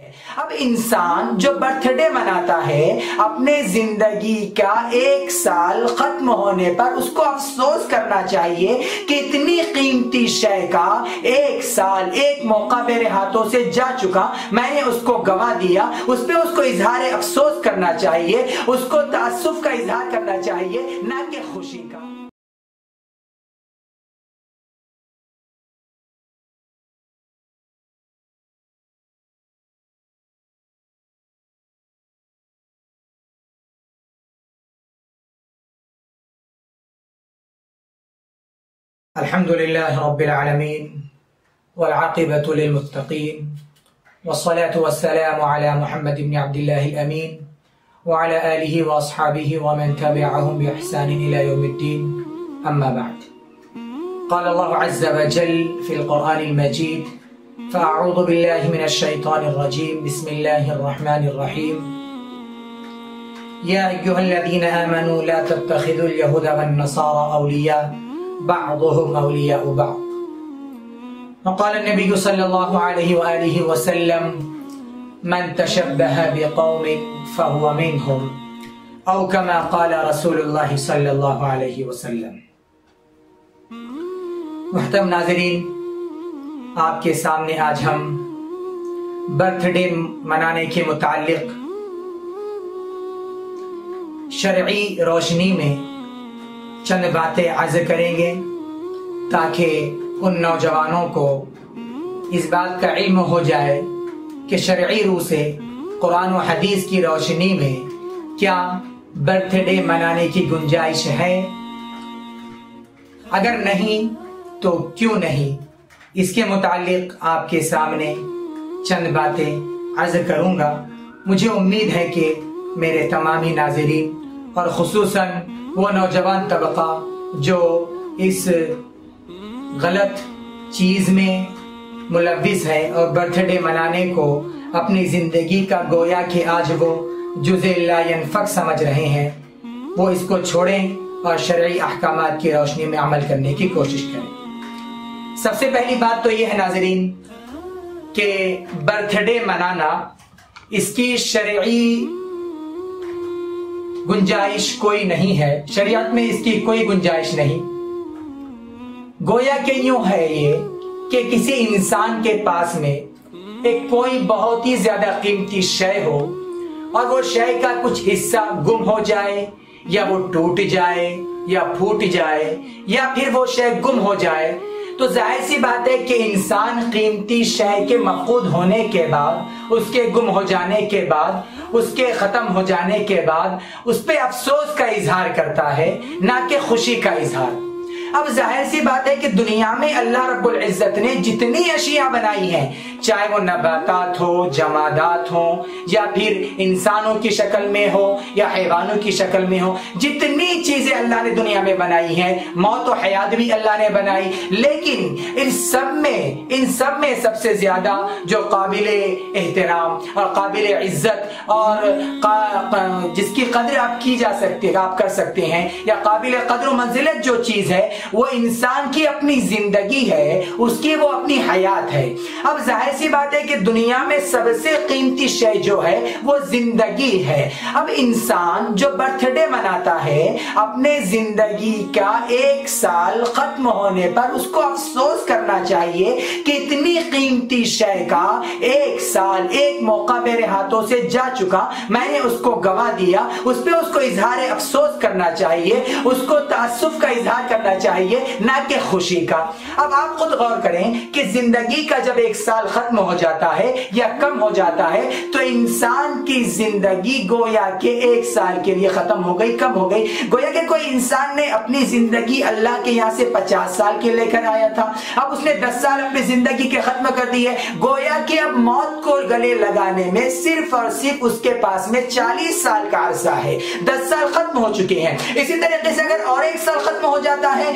اب انسان جو برتھ ڈے مناتا ہے اپنے زندگی کا 1 سال ختم ہونے پر اس کو افسوس کرنا چاہیے کہ اتنی قیمتی شے کا 1 سال ایک موقع میرے ہاتھوں سے جا چکا، میں نے اس کو گنوا دیا، اس پہ اس کو اظہار افسوس کرنا چاہیے، اس کو تاسف کا اظہار کرنا چاہیے، نہ کہ خوشی کا۔ الحمد لله رب العالمين والعاقبة للمتقين والصلاة والسلام على محمد بن عبد الله الأمين وعلى آله وأصحابه ومن تبعهم بإحسان إلى يوم الدين، أما بعد. قال الله عز وجل في القرآن المجيد: فأعوذ بالله من الشيطان الرجيم، بسم الله الرحمن الرحيم. يا أيها الذين آمنوا لا تتخذوا اليهود والنصارى أولياء بعضهم أولياء بعض. وقال النبي صلى الله عليه وآله وسلم: من تشبه بقوم فهو منهم، أو كما قال رسول الله صلی اللہ علیہ وسلم. محترم ناظرین، آپ کے سامنے آج ہم برتھ ڈے منانے کے متعلق شرعی روشنی میں چند باتیں عرض کریں گے تاکہ ان نوجوانوں کو اس بات کا علم ہو جائے کہ شرعی روح سے قرآن و حدیث کی روشنی میں کیا برتھ ڈے منانے کی گنجائش ہے، اگر نہیں تو کیوں نہیں، اس کے متعلق آپ کے سامنے چند باتیں عرض کروں گا. مجھے امید ہے کہ میرے تمامی ناظرین اور خصوصاً وہ نوجوان طبقہ جو اس غلط چیز میں ملوث ہے اور برتھ ڈے منانے کو اپنی زندگی کا گویا کہ آج وہ جزء لا ينفک سمجھ رہے ہیں، وہ اس کو چھوڑیں اور شرعی احکامات کی روشنی میں عمل کرنے کی کوشش کریں. سب سے پہلی بات تو یہ ہے ناظرین کہ برتھ ڈے منانا اس کی شرعی گنجائش کوئی نہیں ہے، شریعت میں اس کی کوئی گنجائش نہیں. گویا کہ یوں ہے یہ کہ کسی انسان کے پاس میں ایک کوئی بہت ہی زیادہ قیمتی شے ہو اور وہ شے کا کچھ حصہ گم ہو جائے یا وہ ٹوٹ جائے یا پھوٹ جائے یا پھر وہ شے گم ہو جائے، تو ظاہر سی بات ہے کہ انسان قیمتی شے کے مفقود ہونے کے بعد، اس کے گم ہو جانے کے بعد، اس کے ختم ہو جانے کے بعد اس پہ افسوس کا اظہار کرتا ہے، نہ کہ خوشی کا اظہار. اب ظاہر سی بات ہے کہ دنیا میں اللہ رب العزت نے جتنی اشیاء بنائی ہیں، چاہے وہ نباتات ہو، جمادات ہوں، یا پھر انسانوں کی شکل میں ہو یا حیوانوں کی شکل میں ہو، جتنی چیزیں اللہ نے دنیا میں بنائی ہیں، موت و حیات بھی اللہ نے بنائی، لیکن ان سب میں سب سے زیادہ جو قابل احترام اور قابل عزت اور جس کی قدر آپ کی جا سکتے، آپ کر سکتے ہیں، یا قابل قدر و منزلت جو چیز ہے وہ انسان کی اپنی زندگی ہے، اس کی وہ اپنی حیات ہے. اب ظاہر سی بات ہے کہ دنیا میں سب سے قیمتی شے جو ہے وہ زندگی ہے. اب انسان جو برتھ ڈے مناتا ہے اپنے زندگی کا 1 سال ختم ہونے پر اس کو افسوس کرنا چاہیے کہ اتنی قیمتی شے کا 1 سال ایک موقع میرے ہاتھوں سے جا چکا، میں نے اس کو گنوا دیا، اس پہ اس کو اظہار افسوس کرنا چاہیے، اس کو تاسف کا اظہار کرنا چاہیے، نہ کہ خوشی کا. اب آپ خود غور کریں کہ زندگی کا جب 1 سال ختم ہو جاتا ہے یا کم ہو جاتا ہے تو انسان کی زندگی گویا کہ 1 سال کے لیے ختم ہو گئی، کم ہو گئی. گویا کہ کوئی انسان نے اپنی زندگی اللہ کے یہاں سے 50 سال کے لے کر آیا تھا، اب اس نے 10 سال اپنی زندگی کے ختم کر دی ہے. گویا کہ اب موت کو گلے لگانے میں صرف اور صرف اس کے پاس میں 40 سال کا عرصہ ہے، 10 سال ختم ہو چکے ہیں. اسی طریقے سے اگر اور 1 سال ختم ہو جاتا ہے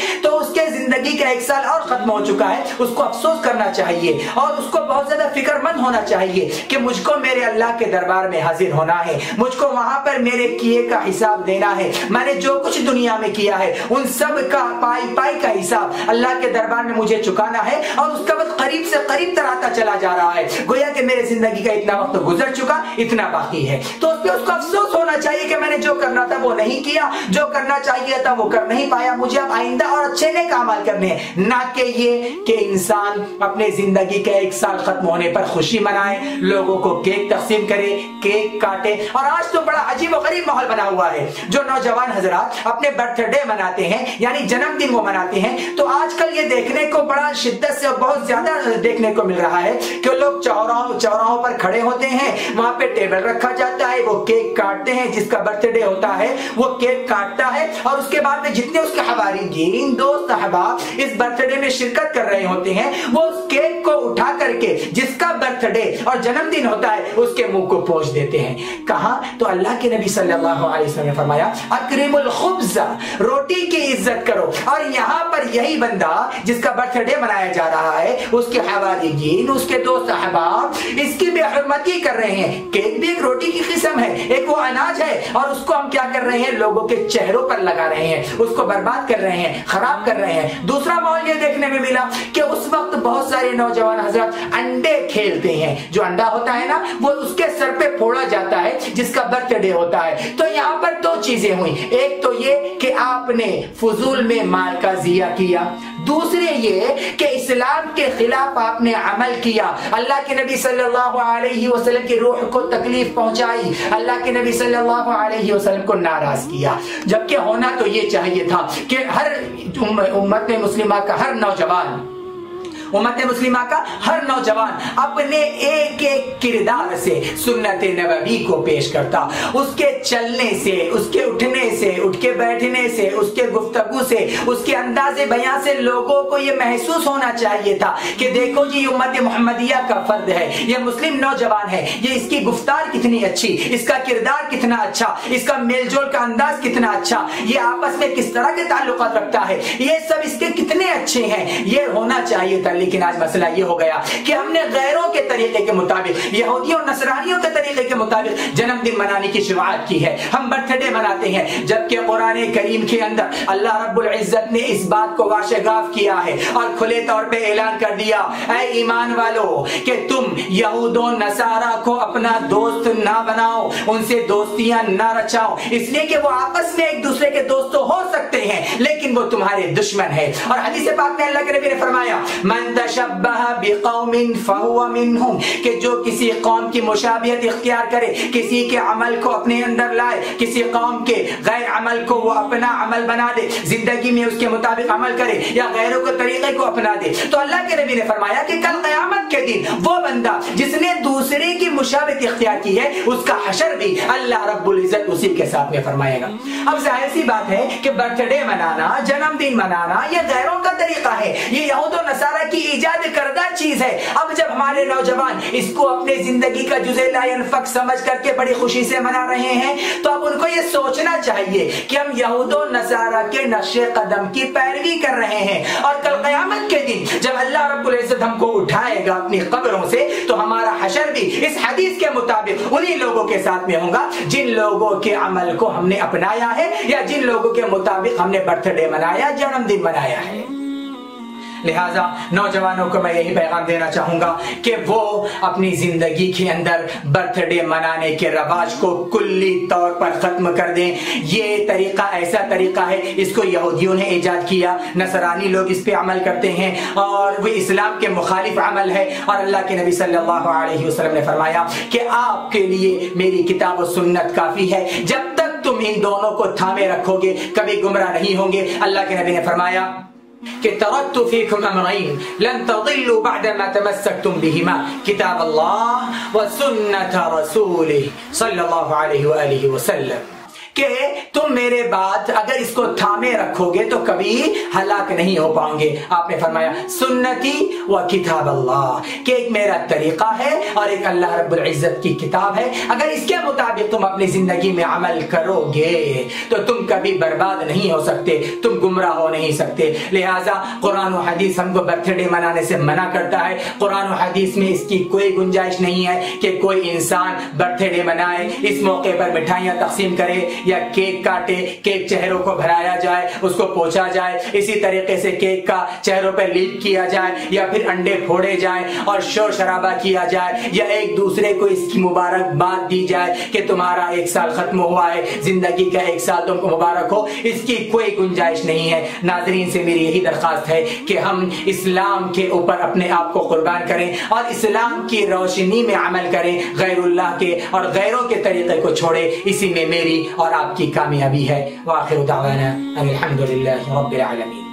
تو اس کے زندگی کا 1 سال اور ختم ہو چکا ہے، اس کو افسوس کرنا چاہیے اور اس کو بہت زیادہ فکر مند ہونا چاہیے کہ مجھ کو میرے اللہ کے دربار میں حاضر ہونا ہے، مجھ کو وہاں پر میرے کیے کا حساب دینا ہے، میں نے جو کچھ دنیا میں کیا ہے ان سب کا پائی کا حساب اللہ کے دربار میں مجھے چکانا ہے، اور اس کا وقت قریب سے قریب تر آتا چلا جا رہا ہے، گویا کہ میرے زندگی کا اتنا وقت گزر چکا، اتنا باقی ہے۔ تو اس پہ اس کو افسوس ہونا چاہیے کہ میں نے جو کرنا تھا وہ نہیں کیا، جو کرنا چاہیے تھا وہ کر نہیں پایا، مجھے اب آئندہ اور اچھے نیک اعمال کرنے ہیں، نہ کہ یہ کہ انسان اپنے زندگی کے 1 سال ختم ہونے پر خوشی منائے، لوگوں کو کیک تقسیم کرے، کیک کاٹے۔ اور آج تو بڑا عجیب و غریب ماحول بنا ہوا ہے، جو نوجوان حضرات اپنے برتھ ڈے مناتے ہیں یعنی جنم دن وہ مناتے ہیں، تو آج کل یہ دیکھنے کو بڑا شدت سے بہت زیادہ دیکھنے کو مل رہا ہے کہ لوگ چوراہوں پر کھڑے ہوتے ہیں، وہاں پہ ٹیبل رکھا جاتا ہے، وہ کیک کاٹتے ہیں، جس کا برتھ ڈے ہوتا ہے وہ کیک کاٹتا ہے، اور اس کے بعد میں جتنے اس کے حواریین دوست احباب اس برتھ ڈے میں شرکت کر رہے ہوتے ہیں، وہ اس کیک کو اٹھا کر کے جس کا برتھ ڈے اور جنم دن ہوتا ہے اس کے منہ کو پوچھ دیتے ہیں۔ کہاں؟ تو اللہ کے نبی صلی اللہ علیہ وسلم نے فرمایا اکرم الخبز، روٹی کی عزت کرو، اور یہاں پر یہی بندہ جس کا برتھ ڈے منایا جا رہا ہے، اس کے حواریین، اس کے دوست احباب اس کی بے حرمتی کر رہے ہیں۔ کیک بھی ایک روٹی کی قسم ہے، ایک وہ اناج ہے، اور اس کو ہم کیا کر رہے ہیں؟ لوگوں کے چہروں پر لگا رہے ہیں، اس کو برباد کر رہے ہیں، خراب کر رہے ہیں۔ دوسرا ماحول یہ دیکھنے میں ملا کہ اس وقت بہت سارے نوجوان حضرات انڈے کھیلتے ہیں، جو انڈا ہوتا ہے نا وہ اس کے سر پہ پھوڑا جاتا ہے جس کا برتھ ڈے ہوتا ہے۔ تو یہاں پر 2 چیزیں ہوئی، ایک تو یہ کہ آپ نے فضول میں مال کا ضیاع کیا، دوسرے یہ کہ اسلام کے خلاف آپ نے عمل کیا، اللہ کے نبی صلی اللہ علیہ وسلم کی روح کو تکلیف پہنچائی، اللہ کے نبی صلی اللہ علیہ وسلم کو ناراض کیا، جبکہ ہونا تو یہ چاہیے تھا کہ ہر امت مسلمہ کا ہر نوجوان اپنے ایک کردار سے سنت نبوی کو پیش کرتا، اس کے چلنے سے، اس کے اٹھنے سے، اٹھ کے بیٹھنے سے، اس کے گفتگو سے، اس کے انداز بیان سے لوگوں کو یہ محسوس ہونا چاہیے تھا کہ دیکھو جی امت محمدیہ کا فرد ہے، یہ مسلم نوجوان ہے، یہ اس کی گفتار کتنی اچھی، اس کا کردار کتنا اچھا، اس کا میل جول کا انداز کتنا اچھا، یہ آپس میں کس طرح کے تعلقات رکھتا ہے، یہ سب اس کے کتنے اچھے ہیں، یہ ہونا چاہیے تھا۔ لیکن آج مسئلہ یہ ہو گیا کہ ہم نے غیروں کے طریقے کے مطابق، یہودیوں اور نصرانیوں کے طریقے کے مطابق جنم دن منانے کی شروعات کی ہے، ہم برتھ ڈے مناتے ہیں، جبکہ قرآن کریم کے اندر اللہ رب العزت نے اس بات کو واشگاف کیا ہے اور کھلے طور پہ اعلان کر دیا، اے ایمان والو کہ تم یہود و نصارہ کو اپنا دوست نہ بناؤ، ان سے دوستیاں نہ رچاؤ، اس لیے کہ وہ آپس میں ایک دوسرے کے دوست ہو سکتے ہیں لیکن وہ تمہارے دشمن ہے۔ اور حدیث پاک میں اللہ کے نبی نے فرمایا من تشبہ بقوم فہو منہم، کہ جو کسی قوم کی مشابہت اختیار کرے، کسی کے عمل کو اپنے اندر لائے، کسی قوم کے غیر عمل کو وہ اپنا عمل بنا دے، زندگی میں اس کے مطابق عمل کرے یا غیروں کے طریقے کو اپنا دے، تو اللہ کے نبی نے فرمایا کہ کل قیامت کے دن وہ بندہ جس نے دوسرے کی مشابہت اختیار کی ہے اس کا حشر بھی اللہ رب العزت اسی کے ساتھ میں فرمائے گا۔ اب ظاہر سی بات ہے کہ برتھ ڈے منانا، جنم دن منانا یہ غیروں کا طریقہ ہے، یہ یہود و نصارہ کی ایجاد کردہ چیز ہے۔ اب جب ہمارے نوجوان اس کو اپنے زندگی کا جزء لا ينفک سمجھ کر کے بڑی خوشی سے منا رہے ہیں، تو اب ان کو یہ سوچنا چاہیے کہ ہم یہود و نصارہ کے نقش قدم کی پیروی کر رہے ہیں، اور کل قیامت کے دن جب اللہ رب العزت ہم کو اٹھائے گا اپنی قبروں سے تو ہمارا حشر بھی اس حدیث کے مطابق انہی لوگوں کے ساتھ میں ہوگا جن لوگوں کے عمل کو ہم نے اپنایا ہے یا جن لوگوں کے مطابق ہم نے برتھ ڈے منایا، جنم دن منایا ہے۔ لہٰذا نوجوانوں کو میں یہی پیغام دینا چاہوں گا کہ وہ اپنی زندگی کے اندر برتھ ڈے منانے کے رواج کو کلی طور پر ختم کر دیں۔ یہ طریقہ ایسا طریقہ ہے، اس کو یہودیوں نے ایجاد کیا، نصرانی لوگ اس پہ عمل کرتے ہیں اور وہ اسلام کے مخالف عمل ہے، اور اللہ کے نبی صلی اللہ علیہ وسلم نے فرمایا کہ آپ کے لیے میری کتاب و سنت کافی ہے، جب تک تم ان دونوں کو تھامے رکھو گے کبھی گمراہ نہیں ہوں گے۔ اللہ کے نبی نے فرمایا کہ ترکت فیکم امرین لن تضلوا بعدما تمسکتم بہما، کتاب اللہ و سنت رسولہ صلی اللہ علیہ وآلہ وسلم۔ کہ تم میرے بعد اگر اس کو تھامے رکھو گے تو کبھی ہلاک نہیں ہو پاؤ گے. آپ نے فرمایا سنتی و کتاب اللہ، کہ ایک میرا طریقہ ہے اور ایک اللہ رب العزت کی کتاب ہے. اگر اس کے مطابق تم اپنی زندگی میں عمل کرو گے تو تم کبھی برباد نہیں ہو سکتے، تم گمراہ ہو نہیں سکتے. لہٰذا قرآن و حدیث ہم کو برتھ ڈے منانے سے منع کرتا ہے. قرآن و حدیث میں اس کی کوئی گنجائش نہیں ہے کہ کوئی انسان برتھ ڈے منائے، اس موقع پر مٹھائیاں تقسیم کرے یا کیک کاٹے، کیک چہروں کو بھرایا جائے، اس کو پوچھا جائے، اسی طریقے سے کیک کا چہروں پہ لیپ کیا جائے، یا پھر انڈے پھوڑے جائیں اور شور شرابہ کیا جائے، یا ایک دوسرے کو اس کی مبارکباد دی جائے کہ تمہارا 1 سال ختم ہوا ہے، زندگی کا 1 سال تم کو مبارک ہو. اس کی کوئی گنجائش نہیں ہے. ناظرین سے میری یہی درخواست ہے کہ ہم اسلام کے اوپر اپنے آپ کو قربان کریں اور اسلام کی روشنی میں عمل کریں، غیر اللہ کے اور غیروں کے طریقے کو چھوڑیں. اسی میں میری اور آپ کی کامیابی ہے. وآخر دعوانا ان الحمد للہ رب العالمین.